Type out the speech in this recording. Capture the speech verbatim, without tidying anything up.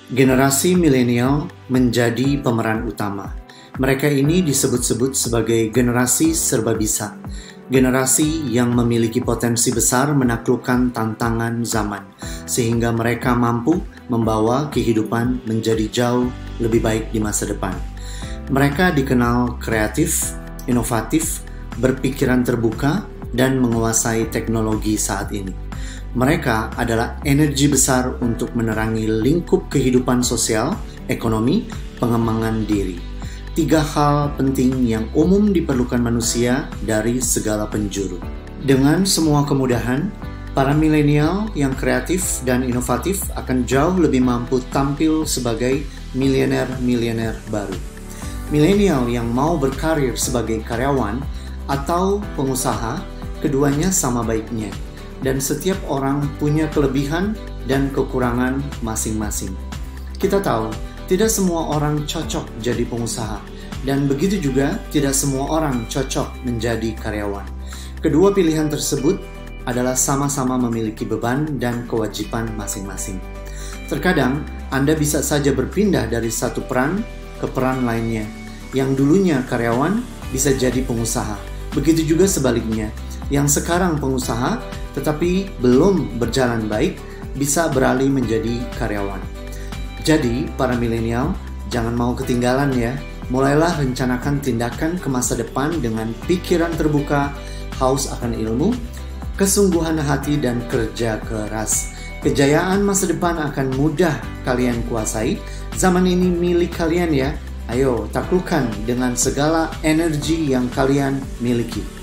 Generasi milenial menjadi pemeran utama. Mereka ini disebut-sebut sebagai generasi serba bisa. Generasi yang memiliki potensi besar menaklukkan tantangan zaman, sehingga mereka mampu membawa kehidupan menjadi jauh lebih baik di masa depan. Mereka dikenal kreatif, inovatif, berpikiran terbuka, dan menguasai teknologi saat ini. Mereka adalah energi besar untuk menerangi lingkup kehidupan sosial, ekonomi, pengembangan diri. Tiga hal penting yang umum diperlukan manusia dari segala penjuru. Dengan semua kemudahan, para milenial yang kreatif dan inovatif akan jauh lebih mampu tampil sebagai milioner-milioner baru. Milenial yang mau berkarir sebagai karyawan atau pengusaha, keduanya sama baiknya. Dan setiap orang punya kelebihan dan kekurangan masing-masing. Kita tahu, tidak semua orang cocok jadi pengusaha, dan begitu juga tidak semua orang cocok menjadi karyawan. Kedua pilihan tersebut adalah sama-sama memiliki beban dan kewajiban masing-masing. Terkadang, Anda bisa saja berpindah dari satu peran ke peran lainnya. Yang dulunya karyawan bisa jadi pengusaha. Begitu juga sebaliknya, yang sekarang pengusaha tetapi belum berjalan baik, bisa beralih menjadi karyawan. Jadi, para milenial, jangan mau ketinggalan ya. Mulailah rencanakan tindakan ke masa depan dengan pikiran terbuka, haus akan ilmu, kesungguhan hati, dan kerja keras. Kejayaan masa depan akan mudah kalian kuasai. Zaman ini milik kalian ya. Ayo, taklukkan dengan segala energi yang kalian miliki.